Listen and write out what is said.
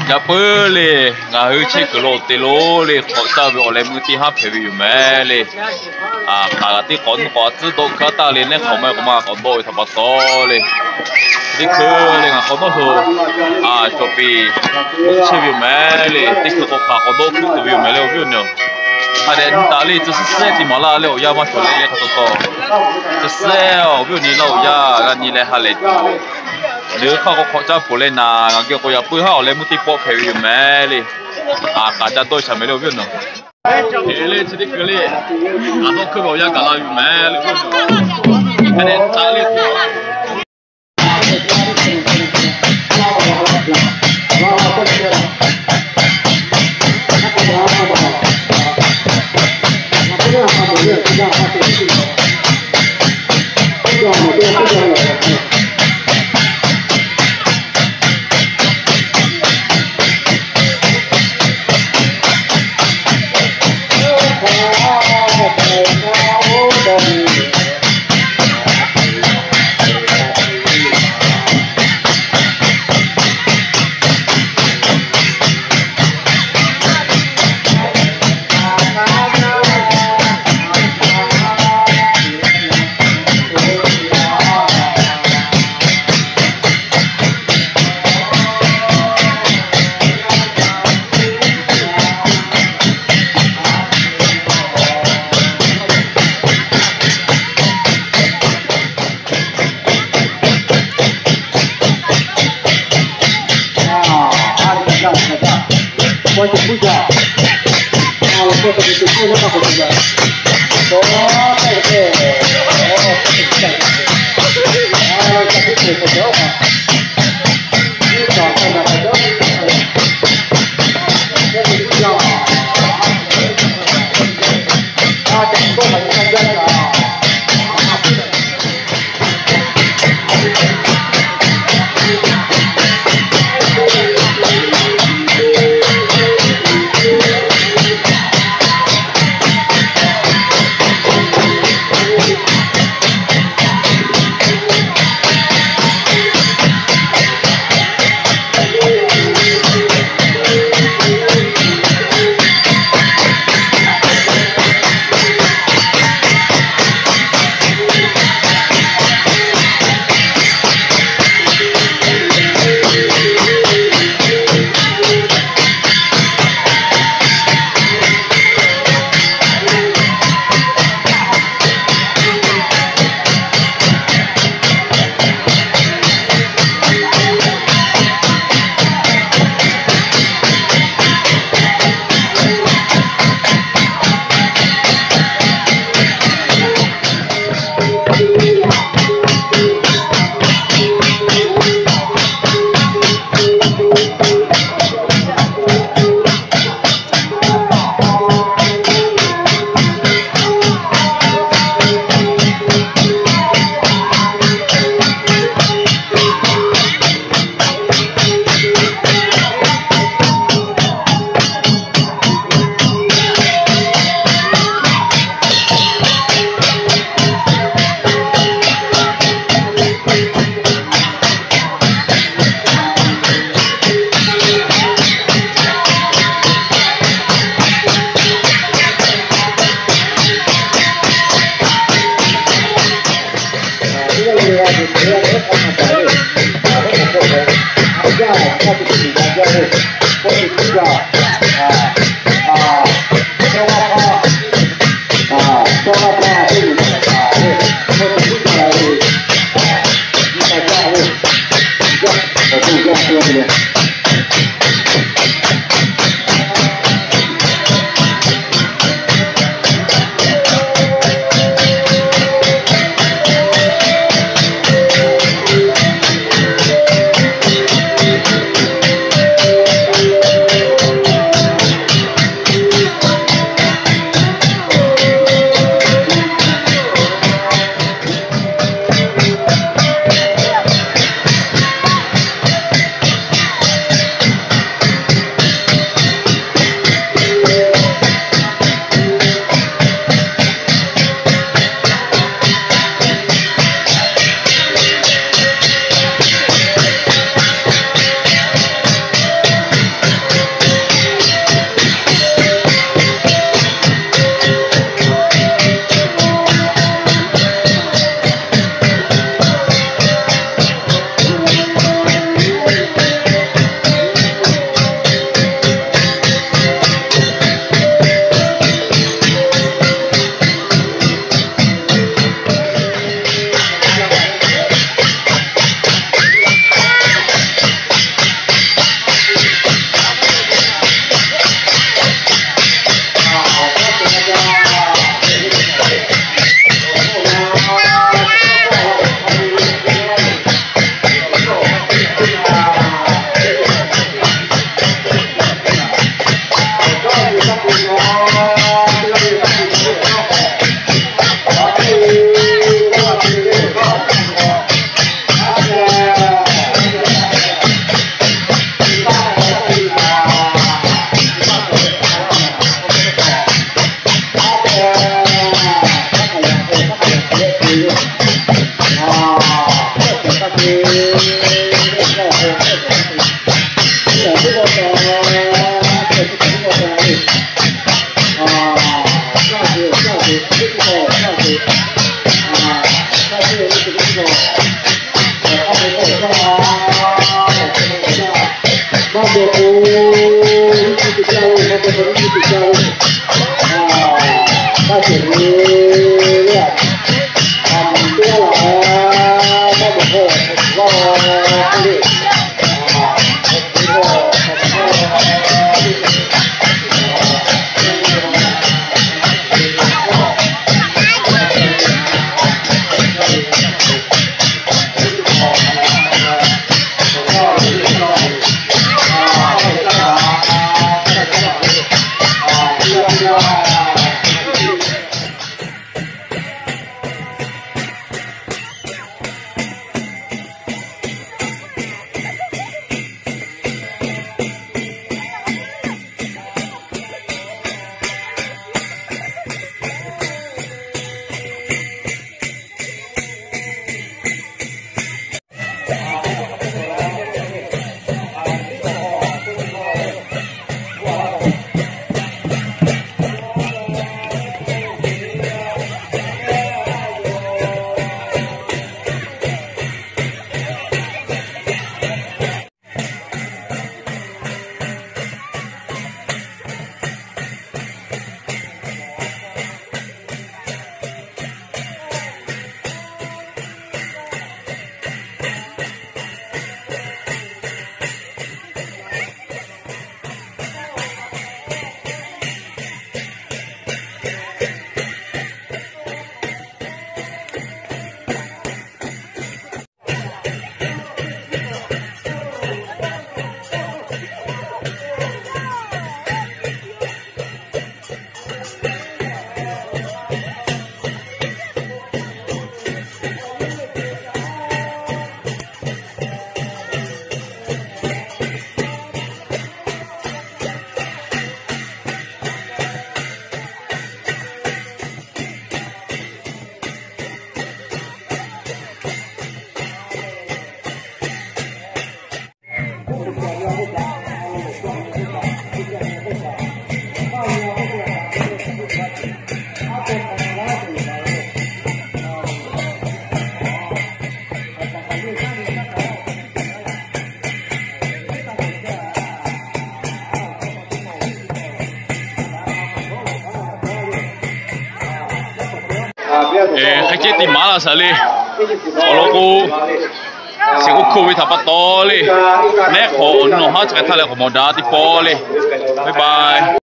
nhà bơ lì ngà hư chế cái lô tê lô lì họ ta bị ở lại mua tí hấp phải bị mẹ lì cả tí con quả tự động cả ta lì nên không mà còn đôi thằng bà to lì tí khơi lì ngà con nó hư cho bị mua chế bị mẹ lì tí khơi có cả con đôi cũng bị mẹ lì biết nhở还得打理就是设计嘛啦，了呀嘛说嘞，他都讲，就是哦，比如你老呀，你来下来，你เขาก็จะพูดเลยนะงั้นก็อย่าพูดเขาเลยมุติโป๊ะเพลย์แม่เลยการจะโดยฉันไม่รู้พี่น้องเพลย์ที่เกลี่ยต้องคือบอกอยากการเราอยู่แม่เลยพี่น้องคะแนนจ่ายเลย我就不讲，我这个就是不能搞这个，对对，这是不行啊，你找看看这是不讲啊，讲多了你看这个啊。 cái chết tìm má là sao đi, ở đó cô sẽ có khu vực tháp to đi, nét hồ nó hết cái thằng này của một đá thì po đi, bye bye.